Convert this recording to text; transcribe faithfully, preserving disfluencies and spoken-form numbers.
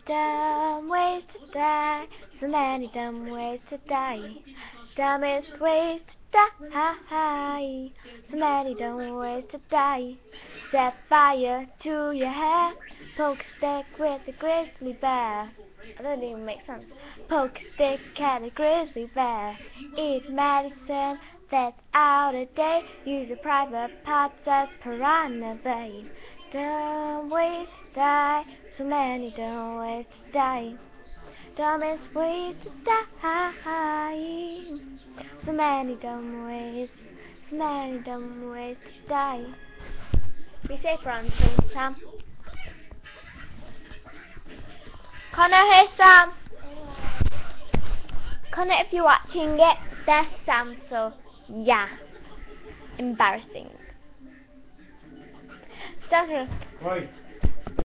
Dumb ways to die, so many dumb ways to die. Dumbest ways to die, so many dumb ways to die. Set fire to your hair, poke a stick with a grizzly bear. That doesn't even make sense. Poke a stick at a grizzly bear. Eat medicine that's out of date. Use your private parts as piranha bait. Dumb ways to die, so many dumb ways to die. Dumbest ways to die, so many dumb ways, so many dumb ways to die. Be safe around the Sam. Connor, here's Sam. Connor, if you're watching it, there's Sam, so yeah. Embarrassing. Start. Right.